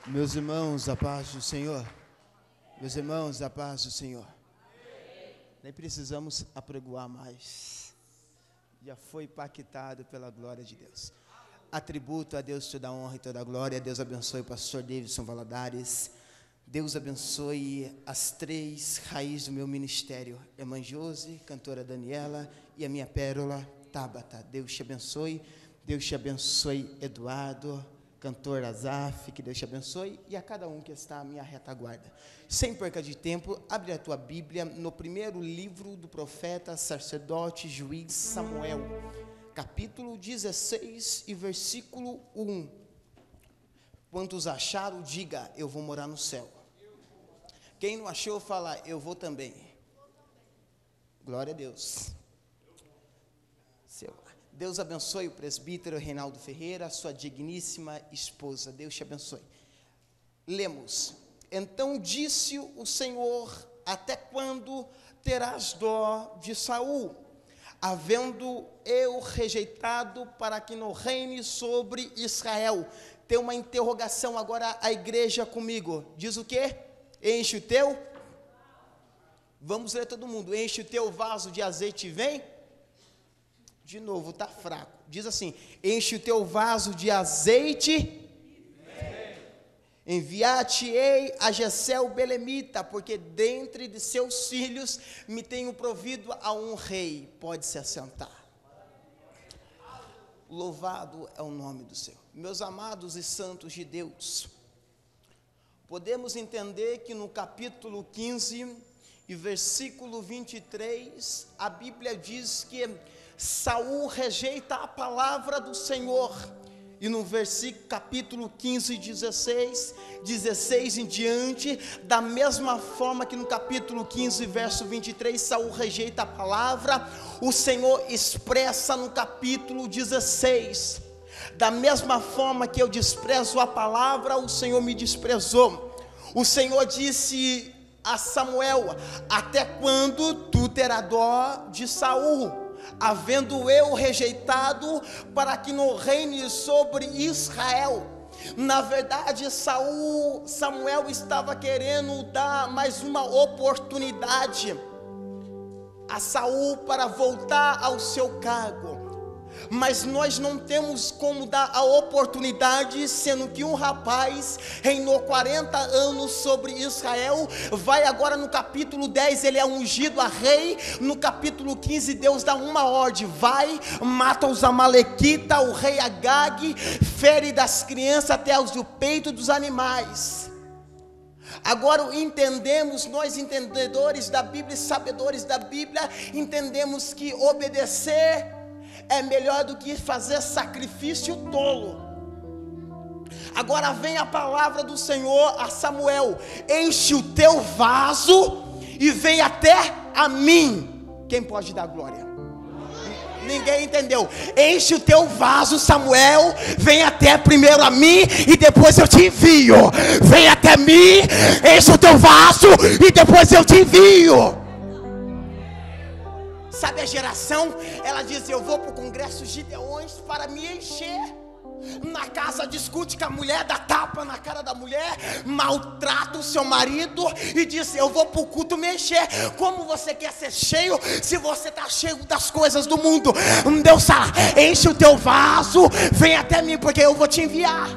Meus irmãos, a paz do Senhor. Meus irmãos, a paz do Senhor. Nem precisamos apregoar mais. Já foi impactado pela glória de Deus. Atributo a Deus toda a honra e toda a glória. Deus abençoe o pastor Davidson Valadares. Deus abençoe as três raízes do meu ministério. Irmã Josi, cantora Daniela e a minha pérola, Tabata. Deus te abençoe. Deus te abençoe, Eduardo, cantor Azaf, que Deus te abençoe, e a cada um que está à minha retaguarda. Sem perca de tempo, abre a tua Bíblia no primeiro livro do profeta, sacerdote, juiz Samuel, capítulo 16 e versículo 1. Quantos acharam, diga, eu vou morar no céu. Quem não achou, fala, eu vou também. Glória a Deus. Deus abençoe o presbítero Reinaldo Ferreira, sua digníssima esposa. Deus te abençoe. Lemos. Então disse o Senhor, até quando terás dó de Saul, havendo eu rejeitado para que não reine sobre Israel? Tem uma interrogação agora a igreja comigo. Diz o quê? Enche o teu? Vamos ler todo mundo. Enche o teu vaso de azeite e vem? De novo, está fraco. Diz assim: enche o teu vaso de azeite. Enviar-te-ei a Jessel Belemita, porque dentre de seus filhos me tenho provido a um rei. Pode se assentar. Louvado é o nome do Senhor. Meus amados e santos de Deus, podemos entender que no capítulo 15 e versículo 23, a Bíblia diz que Saul rejeita a palavra do Senhor, e no versículo capítulo 15, 16 em diante, da mesma forma que no capítulo 15, verso 23, Saul rejeita a palavra, o Senhor expressa no capítulo 16, da mesma forma que eu desprezo a palavra, o Senhor me desprezou. O Senhor disse a Samuel, até quando tu terás dó de Saul, havendo eu rejeitado para que não reine sobre Israel? Na verdade, Samuel estava querendo dar mais uma oportunidade a Saul para voltar ao seu cargo. Mas nós não temos como dar a oportunidade, sendo que um rapaz reinou 40 anos sobre Israel, vai agora no capítulo 10, ele é ungido a rei, no capítulo 15 Deus dá uma ordem, vai, mata os amalequitas, o rei Agag, fere das crianças até os do peito dos animais. Agora entendemos, nós entendedores da Bíblia, sabedores da Bíblia, entendemos que obedecer é melhor do que fazer sacrifício tolo. Agora vem a palavra do Senhor a Samuel: enche o teu vaso e vem até a mim. Quem pode dar glória? Ninguém entendeu. Enche o teu vaso, Samuel, vem até primeiro a mim e depois eu te envio. Vem até mim, enche o teu vaso e depois eu te envio. Sabe a geração? Ela diz, eu vou para o congresso Gideões para me encher. Na casa discute com a mulher, dá tapa na cara da mulher, maltrata o seu marido e diz, eu vou para o culto me encher. Como você quer ser cheio se você está cheio das coisas do mundo? Deus fala, enche o teu vaso, vem até mim porque eu vou te enviar.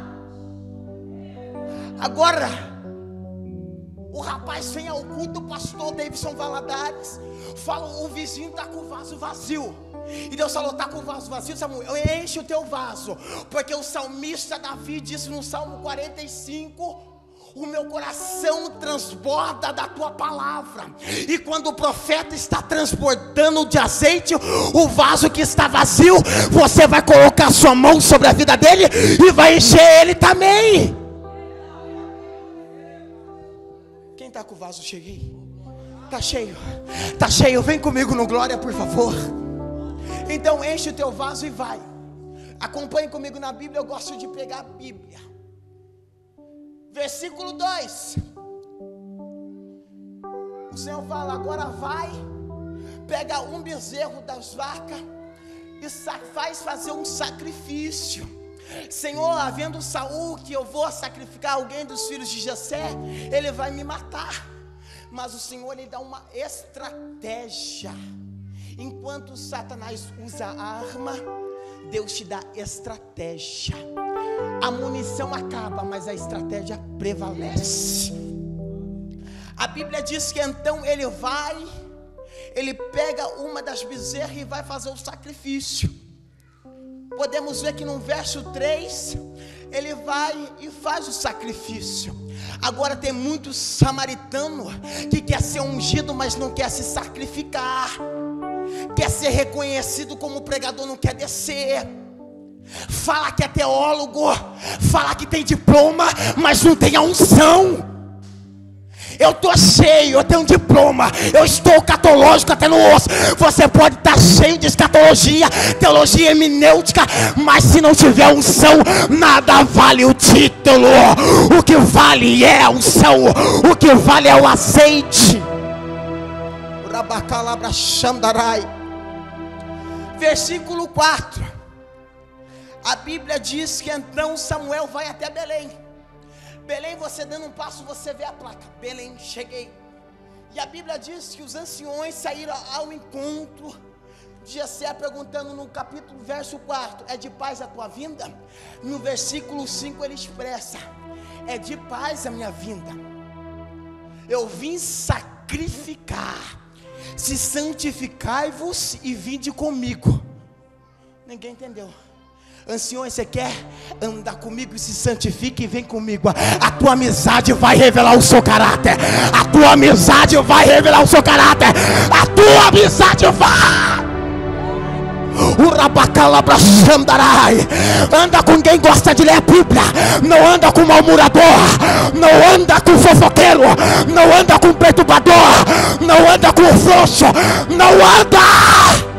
Agora o rapaz vem ao culto, o pastor Davidson Valadares fala, o vizinho está com o vaso vazio. E Deus falou, está com o vaso vazio, Samuel, enche o teu vaso. Porque o salmista Davi disse no Salmo 45, o meu coração transborda da tua palavra. E quando o profeta está transbordando de azeite, o vaso que está vazio, você vai colocar sua mão sobre a vida dele e vai encher ele também. Quem está com o vaso cheio aí? Está cheio, está cheio, vem comigo no glória, por favor. Então enche o teu vaso e vai. Acompanhe comigo na Bíblia, eu gosto de pegar a Bíblia. Versículo 2. O Senhor fala, agora vai, pega um bezerro das vacas e faz fazer um sacrifício. Senhor, havendo Saul que eu vou sacrificar alguém dos filhos de Jessé, ele vai me matar. Mas o Senhor, ele dá uma estratégia. Enquanto Satanás usa a arma, Deus te dá estratégia. A munição acaba, mas a estratégia prevalece. A Bíblia diz que então ele pega uma das bezerras e vai fazer o sacrifício. Podemos ver que no verso 3, ele vai e faz o sacrifício. Agora tem muito samaritano que quer ser ungido, mas não quer se sacrificar. Quer ser reconhecido como pregador, não quer descer. Fala que é teólogo, fala que tem diploma, mas não tem a unção. Eu estou cheio, eu tenho um diploma, eu estou catológico até no osso. Você pode estar cheio de escatologia, teologia hermenêutica, mas se não tiver unção, nada vale o título. O que vale é a unção, o que vale é o azeite. Versículo 4. A Bíblia diz que então Samuel vai até Belém. Belém, você dando um passo, você vê a placa: Belém, cheguei. E a Bíblia diz que os anciões saíram ao encontro de Jessé, perguntando no capítulo, verso 4: é de paz a tua vinda? No versículo 5 ele expressa: é de paz a minha vinda. Eu vim sacrificar. Se santificai-vos e vinde comigo. Ninguém entendeu. Anciões, você quer andar comigo e se santifique e vem comigo. A tua amizade vai revelar o seu caráter. A tua amizade vai revelar o seu caráter. A tua amizade vai. Anda com quem gosta de ler a Bíblia. Não anda com murmurador. Não anda com fofoqueiro. Não anda com perturbador. Não anda com frouxo. Não anda.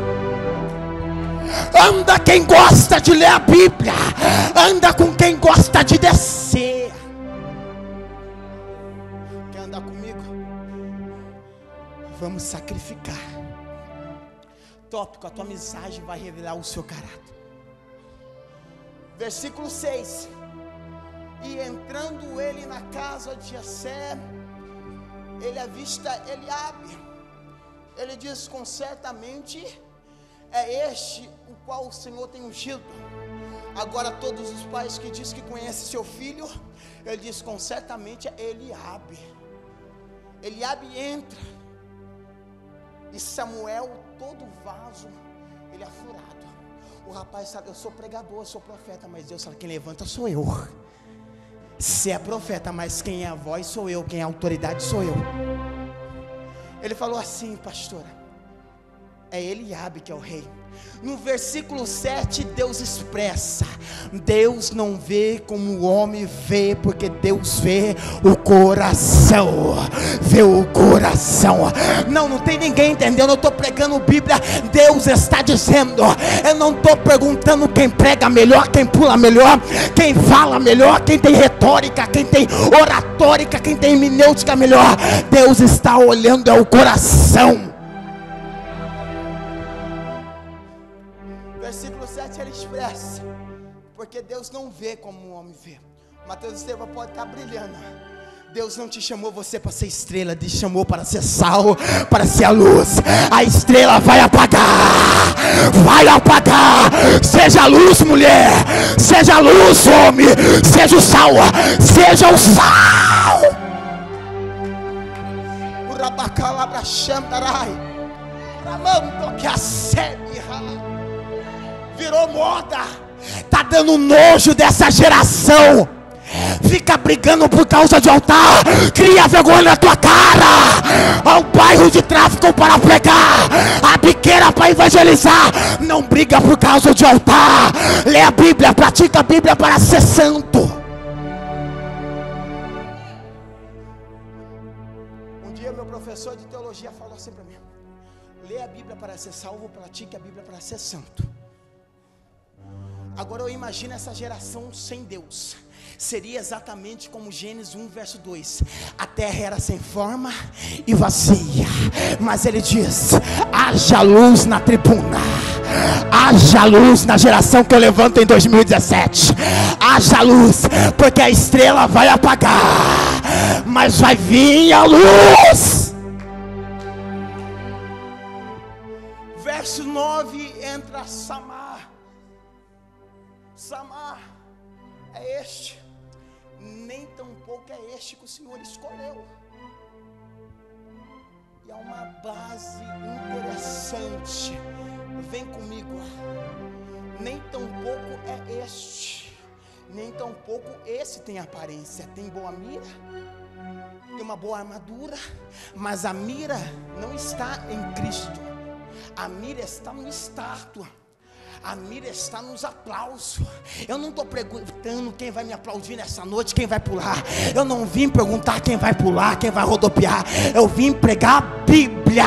Anda quem gosta de ler a Bíblia. Anda com quem gosta de descer. Quer andar comigo? Vamos sacrificar. Tópico: a tua amizade vai revelar o seu caráter. Versículo 6. E entrando ele na casa de Jessé, ele avista Eliabe. Ele diz: com certamente é este o qual o Senhor tem ungido. Agora todos os pais que diz que conhece seu filho, ele diz: com certamente é Eliabe. Eliabe entra, e Samuel, todo vaso, ele é furado. O rapaz sabe: eu sou pregador, eu sou profeta, mas Deus sabe, quem levanta sou eu. Se é profeta, mas quem é a voz sou eu, quem é a autoridade sou eu. Ele falou assim: pastora, é Eliabe que é o rei. No versículo 7, Deus expressa: Deus não vê como o homem vê, porque Deus vê o coração. Vê o coração. Não tem ninguém entendendo. Eu estou pregando Bíblia. Deus está dizendo. Eu não estou perguntando quem prega melhor, quem pula melhor, quem fala melhor, quem tem retórica, quem tem oratórica, quem tem hermenêutica melhor. Deus está olhando é o coração. Versículo 7 ele expressa: porque Deus não vê como o homem vê. Mateus Estevam pode estar brilhando. Deus não te chamou você para ser estrela, te chamou para ser sal, para ser a luz. A estrela vai apagar, vai apagar. Seja a luz, mulher, seja a luz, homem, seja o sal, seja o sal. O rabacalabra chantarai, ramando que a sede virou moda. Tá dando nojo dessa geração. Fica brigando por causa de altar. Cria vergonha na tua cara. Ao bairro de tráfico para pregar, a biqueira para evangelizar. Não briga por causa de altar. Lê a Bíblia, pratica a Bíblia para ser santo. Um dia meu professor de teologia falou assim para mim: lê a Bíblia para ser salvo, pratique a Bíblia para ser santo. Agora eu imagino essa geração sem Deus, seria exatamente como Gênesis 1, verso 2: a terra era sem forma e vazia, mas ele diz: haja luz na tribuna, haja luz na geração que eu levanto em 2017, haja luz, porque a estrela vai apagar, mas vai vir a luz. Verso 9 entra Samar. Samar é este, nem tampouco é este que o Senhor escolheu. E há uma base interessante, vem comigo. Nem tampouco é este, nem tampouco esse tem aparência. Tem boa mira, tem uma boa armadura, mas a mira não está em Cristo. A mira está no estátua, a mira está nos aplausos. Eu não estou perguntando quem vai me aplaudir nessa noite, quem vai pular. Eu não vim perguntar quem vai pular, quem vai rodopiar. Eu vim pregar a Bíblia.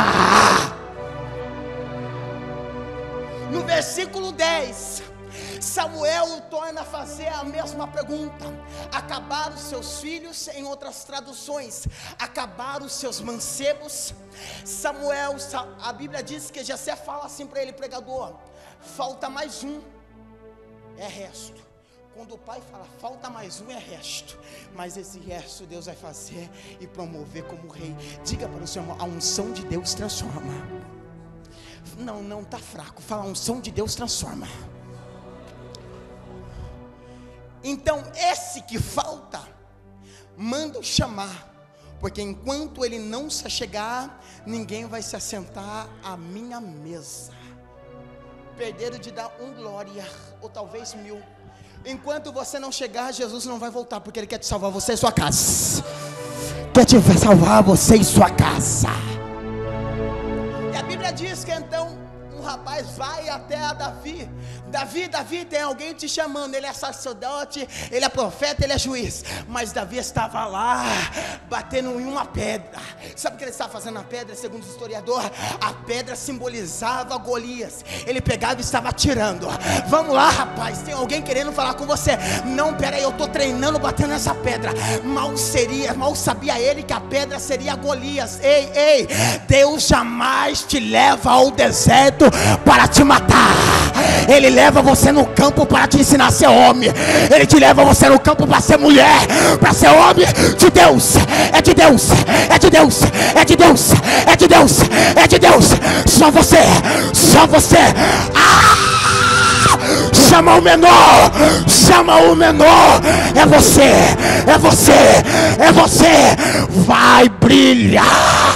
No versículo 10, Samuel torna a fazer a mesma pergunta. Acabaram os seus filhos? Em outras traduções, acabaram os seus mancebos? Samuel, a Bíblia diz que Jessé fala assim para ele: pregador, falta mais um, é resto. Quando o pai fala falta mais um, é resto. Mas esse resto Deus vai fazer e promover como rei. Diga para o seu irmão: a unção de Deus transforma. Não está fraco, fala: a unção de Deus transforma. Então esse que falta, manda chamar, porque enquanto ele não se chegar, ninguém vai se assentar à minha mesa. Perderam de dar glória, ou talvez 1000. Enquanto você não chegar, Jesus não vai voltar, porque Ele quer te salvar você e sua casa. Quer te salvar você e sua casa. E a Bíblia diz que então um rapaz vai até a Davi. Davi, tem alguém te chamando. Ele é sacerdote, ele é profeta, ele é juiz. Mas Davi estava lá, batendo em uma pedra. Sabe o que ele estava fazendo na pedra? Segundo o historiador, a pedra simbolizava Golias. Ele pegava e estava atirando. Vamos lá, rapaz, tem alguém querendo falar com você. Não, peraí, eu estou treinando, batendo nessa pedra. Mal sabia ele que a pedra seria Golias. Ei, Deus jamais te leva ao deserto para te matar. Ele leva você no campo para te ensinar a ser homem. Ele te leva você no campo para ser mulher, para ser homem de Deus. É de Deus, é de Deus, é de Deus, é de Deus, é de Deus. Só você, só você. Chama o menor, chama o menor. É você, é você, é você. Vai brilhar.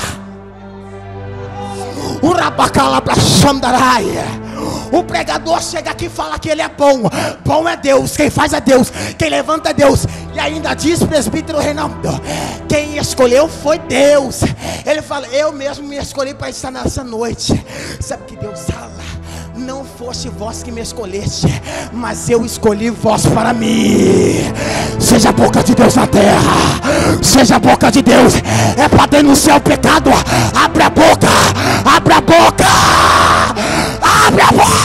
O rabacala pra Xandaraia. O pregador chega aqui e fala que ele é bom. Bom é Deus, quem faz é Deus, quem levanta é Deus. E ainda diz presbítero Reinaldo: quem escolheu foi Deus. Ele fala: eu mesmo me escolhi para estar nessa noite. Sabe que Deus fala: não foste vós que me escolheste, mas eu escolhi vós para mim. Seja a boca de Deus na terra, seja a boca de Deus. É para denunciar o pecado. Abre a boca, abre a boca, abre a boca.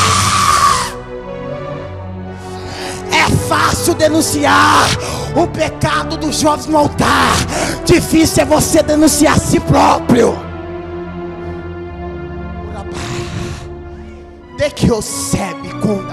É fácil denunciar o pecado dos jovens no altar. Difícil é você denunciar a si próprio. De que eu sebe com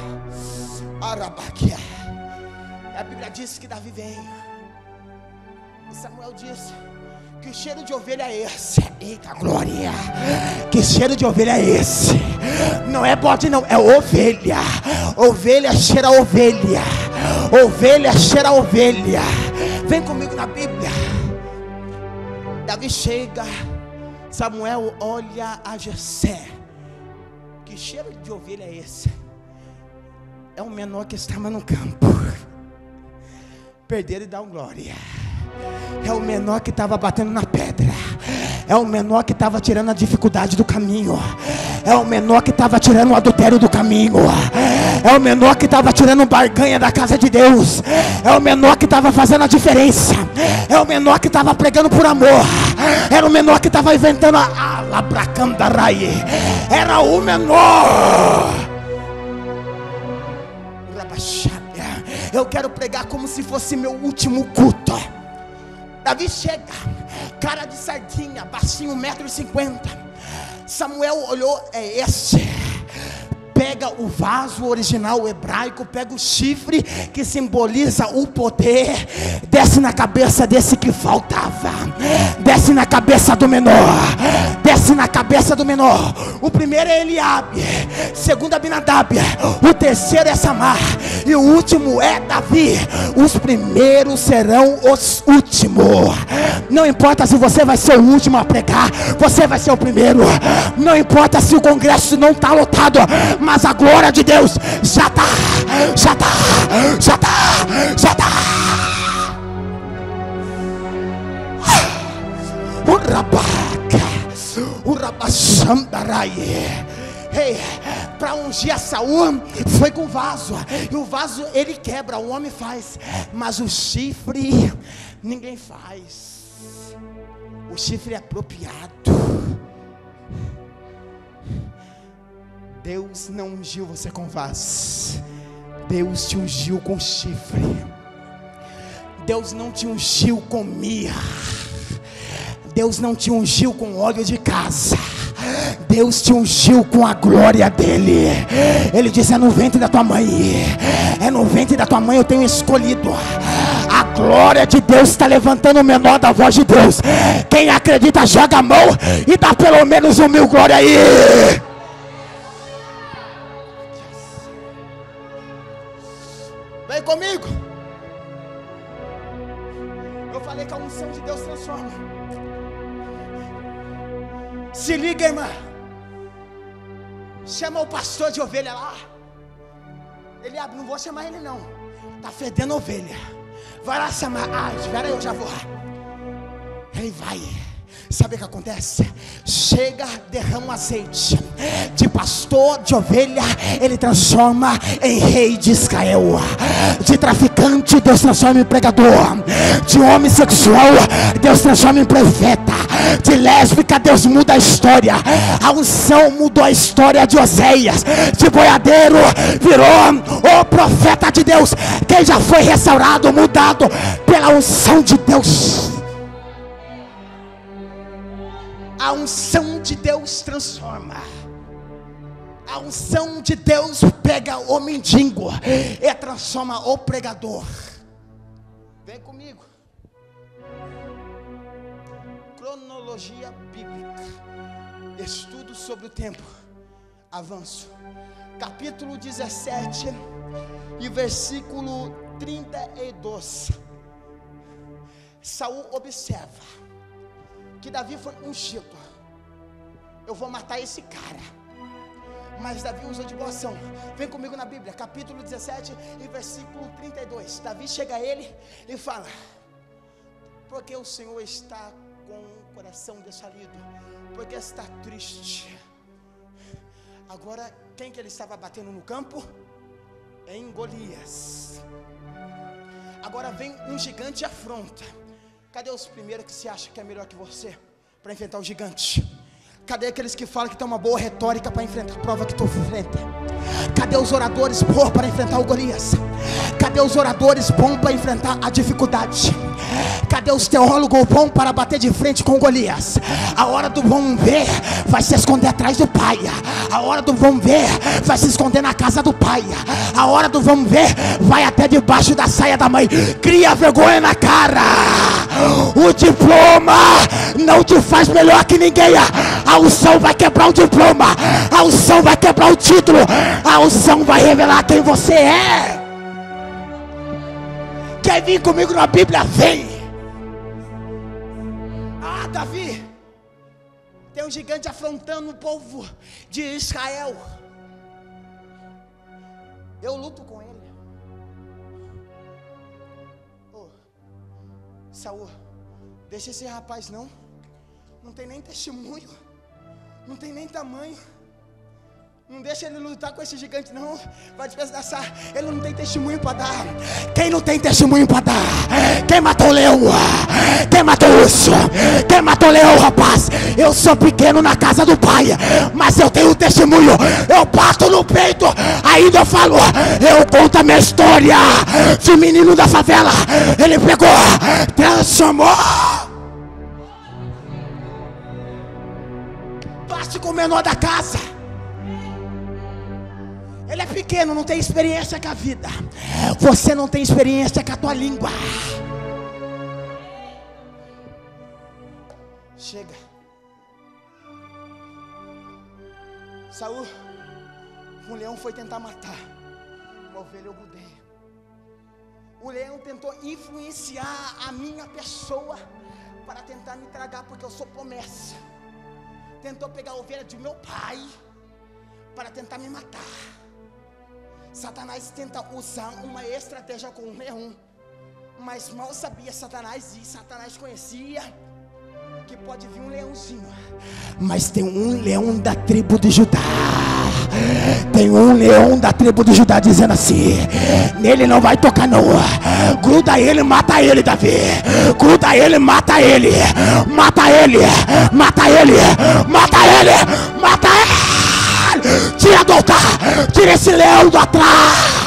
a Bíblia diz que Davi vem. E Samuel disse: que cheiro de ovelha é esse? Eita glória! Que cheiro de ovelha é esse? Não é bode não, é ovelha. Ovelha cheira a ovelha. Ovelha cheira a ovelha. Vem comigo na Bíblia. Davi chega, Samuel olha a Jessé. Que cheiro de ovelha é esse? É o menor que estava no campo. Perderam e dão glória. É o menor que estava batendo na pedra. É o menor que estava tirando a dificuldade do caminho. É o menor que estava tirando o adultério do caminho. É o menor que estava tirando barganha da casa de Deus. É o menor que estava fazendo a diferença. É o menor que estava pregando por amor. Era o menor que estava inventando a labracandaraie. Era o menor. Eu quero pregar como se fosse meu último culto. Davi chega, cara de sardinha, baixinho, 1,50 m. Samuel olhou, é este. Pega o vaso original hebraico, pega o chifre que simboliza o poder, desce na cabeça desse que faltava, desce na cabeça do menor, desce na cabeça do menor. O primeiro é Eliabe, segundo Abinadab, o terceiro é Samar e o último é Davi. Os primeiros serão os últimos. Não importa se você vai ser o último a pregar, você vai ser o primeiro. Não importa se o congresso não está lotado, mas a glória de Deus já está. O rabaca, o rabachambarai. Para ungir a Saul foi com vaso, e o vaso ele quebra, o homem faz, mas o chifre ninguém faz. O chifre é apropriado. Deus não ungiu você com vaso, Deus te ungiu com chifre. Deus não te ungiu com mirra, Deus não te ungiu com óleo de casa, Deus te ungiu com a glória dele. Ele diz: é no ventre da tua mãe, é no ventre da tua mãe eu tenho escolhido. A glória de Deus está levantando o menor da voz de Deus. Quem acredita joga a mão e dá pelo menos 1.000 glória aí. Vem comigo. Eu falei que a unção de Deus transforma. Se liga, irmã. Chama o pastor de ovelha lá. Ele abre, não vou chamar ele não. Tá fedendo ovelha. Vai lá chamar. Espera aí, eu já vou. Ele vai. Sabe o que acontece? Chega, derrama azeite. De pastor de ovelha, ele transforma em rei de Israel. De traficante, Deus transforma em pregador. De homem sexual, Deus transforma em profeta. De lésbica, Deus muda a história. A unção mudou a história de Oséias. De boiadeiro, virou o profeta de Deus. Quem já foi restaurado, mudado pela unção de Deus. A unção de Deus transforma. A unção de Deus pega o mendigo e transforma o pregador. Vem comigo. Cronologia bíblica. Estudo sobre o tempo. Avanço. Capítulo 17 e versículo 32. Saul observa que Davi foi ungido. Eu vou matar esse cara. Mas Davi usou de boa ação. Vem comigo na Bíblia, capítulo 17 e versículo 32. Davi chega a ele e fala: porque o Senhor está com o coração desfalido, porque está triste. Agora, quem que ele estava batendo no campo? Em Golias. Agora vem um gigante e afronta. Cadê os primeiros que se acham que é melhor que você para enfrentar o gigante? Cadê aqueles que falam que tem uma boa retórica para enfrentar a prova que tu enfrenta? Cadê os oradores bons para enfrentar o Golias? Cadê os oradores bons para enfrentar a dificuldade? Cadê os teólogos bons para bater de frente com Golias? A hora do vamos ver vai se esconder atrás do pai. A hora do vamos ver vai se esconder na casa do pai. A hora do vamos ver vai até debaixo da saia da mãe. Cria vergonha na cara. O diploma não te faz melhor que ninguém. A unção vai quebrar o diploma. A unção vai quebrar o título. A unção vai revelar quem você é. Quer vir comigo na Bíblia? Vem. Davi, tem um gigante afrontando o povo de Israel. Eu luto com ele. Saul, deixa esse rapaz não tem nem testemunho, não tem nem tamanho. Não deixa ele lutar com esse gigante, não. Vai despedaçar. Ele não tem testemunho para dar. Quem não tem testemunho para dar? Quem matou o leão? Quem matou o urso? Quem matou o leão, rapaz? Eu sou pequeno na casa do pai, mas eu tenho testemunho. Eu bato no peito, ainda eu falo. Eu conto a minha história de menino da favela. Ele pegou, transformou. Bate com o menor da casa. Ele é pequeno, não tem experiência com a vida. Você não tem experiência com a tua língua. Chega. Saul, um leão foi tentar matar uma ovelha obudeia. O leão tentou influenciar a minha pessoa para tentar me tragar, porque eu sou promessa. Tentou pegar a ovelha de meu pai para tentar me matar. Satanás tenta usar uma estratégia com o leão, mas mal sabia Satanás, e Satanás conhecia que pode vir um leãozinho, mas tem um leão da tribo de Judá. Tem um leão da tribo de Judá dizendo assim: nele não vai tocar não. Gruda ele, mata ele, Davi. Gruda ele, mata ele. Mata ele, mata ele, mata ele, mata ele. Tira do altar, tira esse leão do atrás.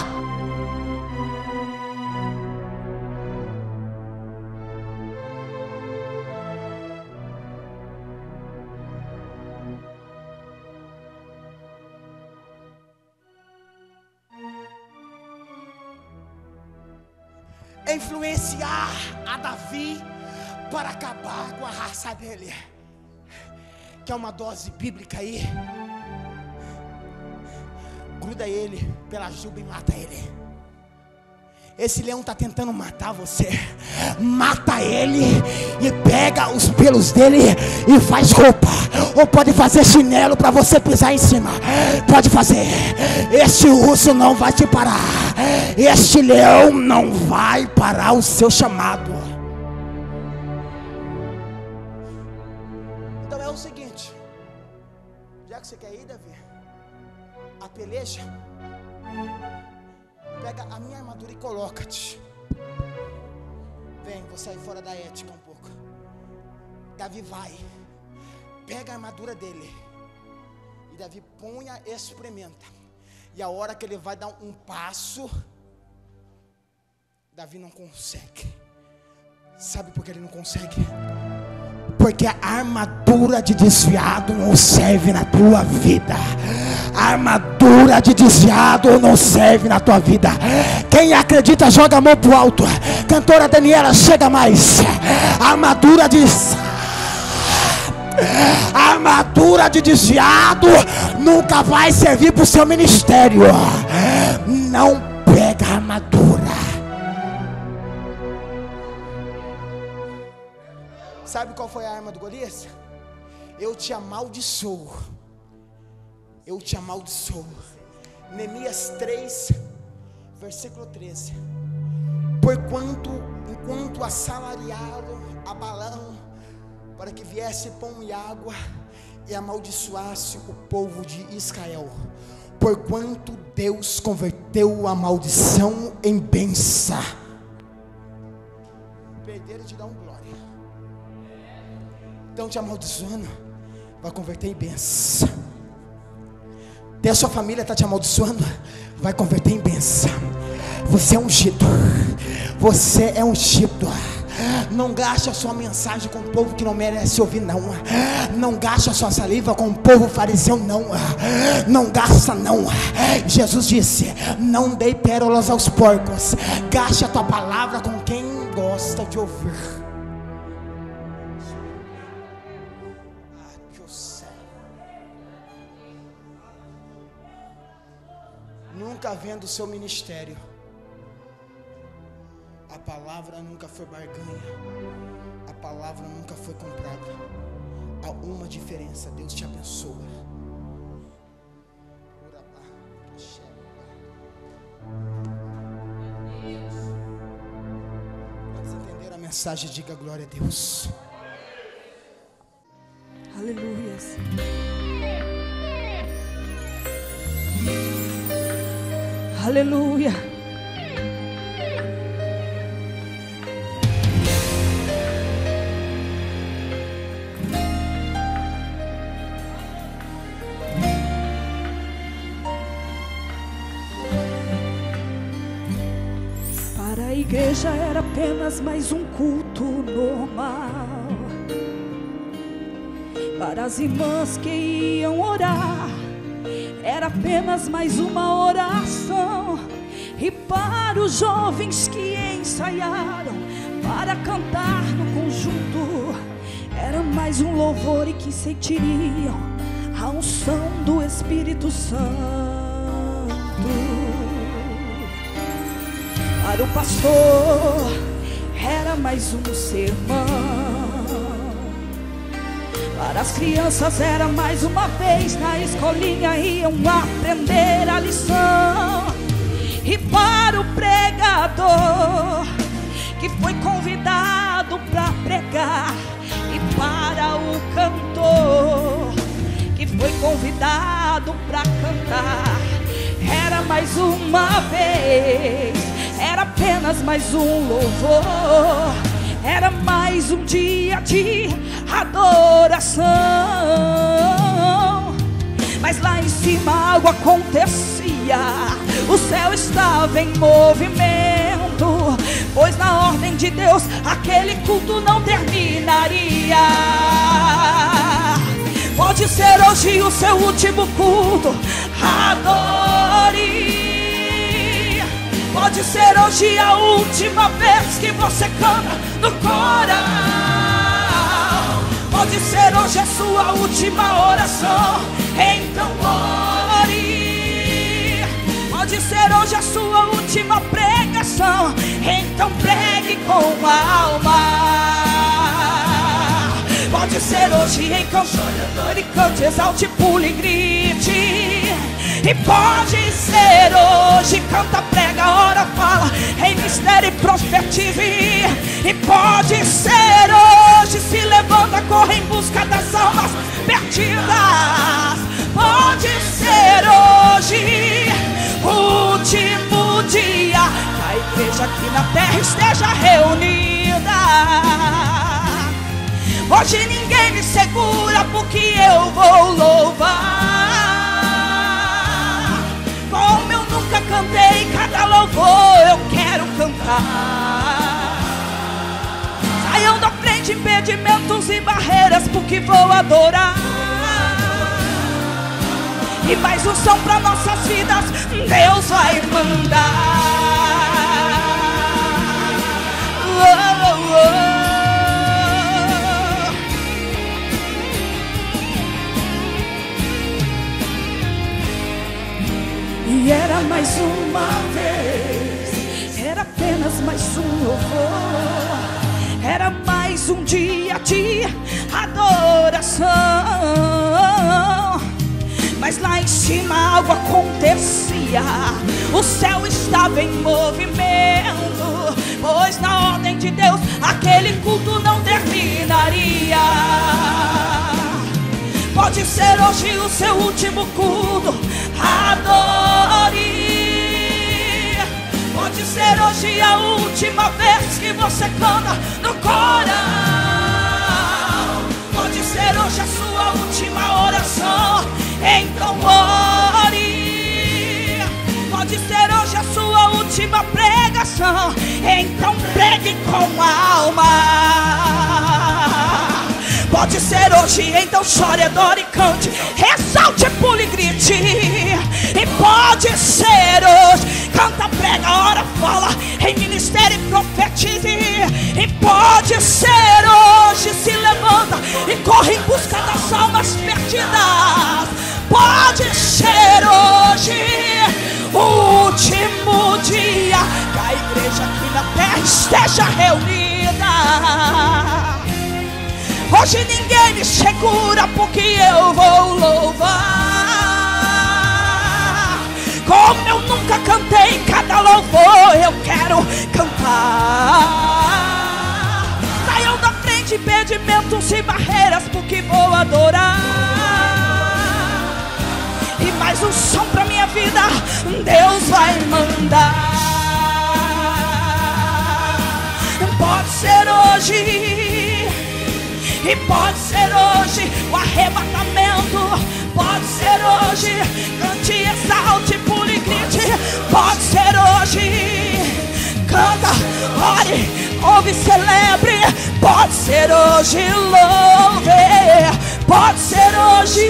Influenciar a Davi para acabar com a raça dele. Quer uma dose bíblica aí? Gruda ele pela juba e mata ele. Esse leão está tentando matar você. Mata ele e pega os pelos dele e faz roupa. Ou pode fazer chinelo para você pisar em cima. Pode fazer. Este urso não vai te parar. Este leão não vai parar o seu chamado. Então é o seguinte: já que você quer ir, Davi, a peleja, pega a minha armadura e coloca-te. Vem, vou sair fora da ética um pouco. Davi vai, pega a armadura dele, e Davi ponha, experimenta. E a hora que ele vai dar um passo, Davi não consegue. Sabe por que ele não consegue? Porque a armadura de desviado não serve na tua vida. A armadura de desviado não serve na tua vida. Quem acredita joga a mão pro alto. Cantora Daniela, chega mais. A armadura de desviado nunca vai servir para o seu ministério. Não pega a armadura. Sabe qual foi a arma do Golias? Eu te amaldiçoo. Eu te amaldiçoo. Neemias 3, versículo 13. Enquanto assalariaram a Balaão para que viesse pão e água e amaldiçoasse o povo de Israel, porquanto Deus converteu a maldição em bênção. Perderam te dá um glória. Então te amaldiçoando, vai converter em bênção. A sua família está te amaldiçoando, vai converter em bênção. Você é ungido. Você é ungido. Não gaste a sua mensagem com o povo que não merece ouvir, não. Não gaste a sua saliva com o povo fariseu, não. Não gasta, não. Jesus disse: não dei pérolas aos porcos. Gaste a tua palavra com quem gosta de ouvir. Nunca vendo o seu ministério. A palavra nunca foi barganha. A palavra nunca foi comprada. Há uma diferença. Deus te abençoa. Quantos entenderam a mensagem? Diga glória a Deus. Aleluia. Aleluia. Para a igreja era apenas mais um culto normal. Para as irmãs que iam orar, era apenas mais uma oração. E para os jovens que ensaiaram para cantar no conjunto, era mais um louvor e que sentiriam a unção do Espírito Santo. Para o pastor era mais um sermão. Para as crianças era mais uma vez na escolinha, iam aprender a lição. E para o pregador que foi convidado para pregar, e para o cantor que foi convidado para cantar, era mais uma vez, era apenas mais um louvor, era mais um dia de adoração. Mas lá em cima algo acontecia, o céu estava em movimento, pois na ordem de Deus aquele culto não terminaria. Pode ser hoje o seu último culto, adore. Pode ser hoje a última vez que você canta no coral. Pode ser hoje a sua última oração, então ore. Pode ser hoje a sua última pregação, então pregue com a alma. Pode ser hoje em canção, e cante, exalte, pule e grite. E pode ser hoje, canta, prega, ora, fala, em mistério e profetize. E pode ser hoje, se levanta, corre em busca das almas perdidas. Pode ser hoje o último dia que a igreja aqui na terra esteja reunida. Hoje ninguém me segura, porque eu vou louvar. Como eu nunca cantei, cada louvor eu quero cantar. Saiam da frente impedimentos e barreiras, porque vou adorar. E mais um som para nossas vidas Deus vai mandar. Oh, oh, oh. E era mais uma vez, era apenas mais um louvor, era mais um dia de adoração. Mas lá em cima algo acontecia, o céu estava em movimento, pois na ordem de Deus aquele culto não terminaria. Pode ser hoje o seu último culto, adore. Pode ser hoje a última vez que você canta no coral. Pode ser hoje a sua última oração, então ore. Pode ser hoje a sua última pregação, então pregue com a alma. Pode ser hoje, então chore, adore e cante, exalte, pule e grite. E pode ser hoje, canta, prega, ora, fala, em ministério e profetize. E pode ser hoje, se levanta e corre em busca das almas perdidas. Pode ser hoje o último dia que a igreja aqui na terra esteja reunida. Hoje ninguém me segura, porque eu vou louvar. Como eu nunca cantei, em cada louvor eu quero cantar. Saiam da frente impedimentos e barreiras, porque vou adorar. E mais um som pra minha vida, Deus vai mandar. Pode ser hoje, e pode ser hoje o arrebatamento. Pode ser hoje, cante, exalte, pule, grite. Pode ser hoje, canta, ore, ouve, celebre. Pode ser hoje, louve. Pode ser hoje,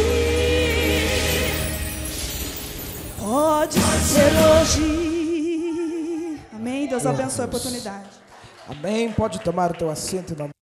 pode ser hoje. Amém? Deus abençoe a oportunidade. Amém. Pode tomar o teu assento em nome